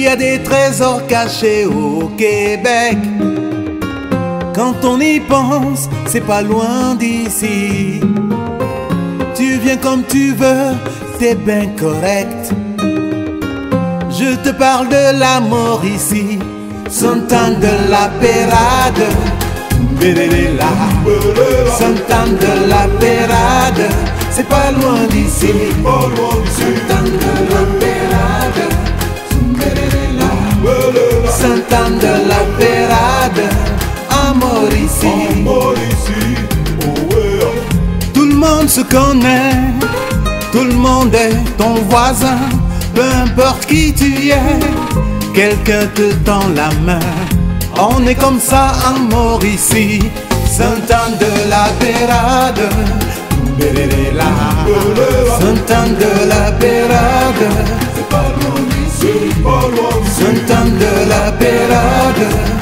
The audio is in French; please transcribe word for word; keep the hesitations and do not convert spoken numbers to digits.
y a des trésors cachés au Québec. Quand on y pense, c'est pas loin d'ici. Tu viens comme tu veux, t'es bien correct. Je te parle de la mort ici, Santane de la Pérade. Béréla, Santane de la Pérade, c'est pas loin d'ici. Santane de la Pérade, Béréla, Santane de la Pérade, à Mauricie. Tout le monde se connaît, tout le monde est ton voisin. Peu importe qui tu es, quelqu'un te tend la main. On est comme ça à Mauricie, Santane de la Pérade. Béréla, Santane de la Pérade, c'est pas loin d'ici. Santane de la Pérade.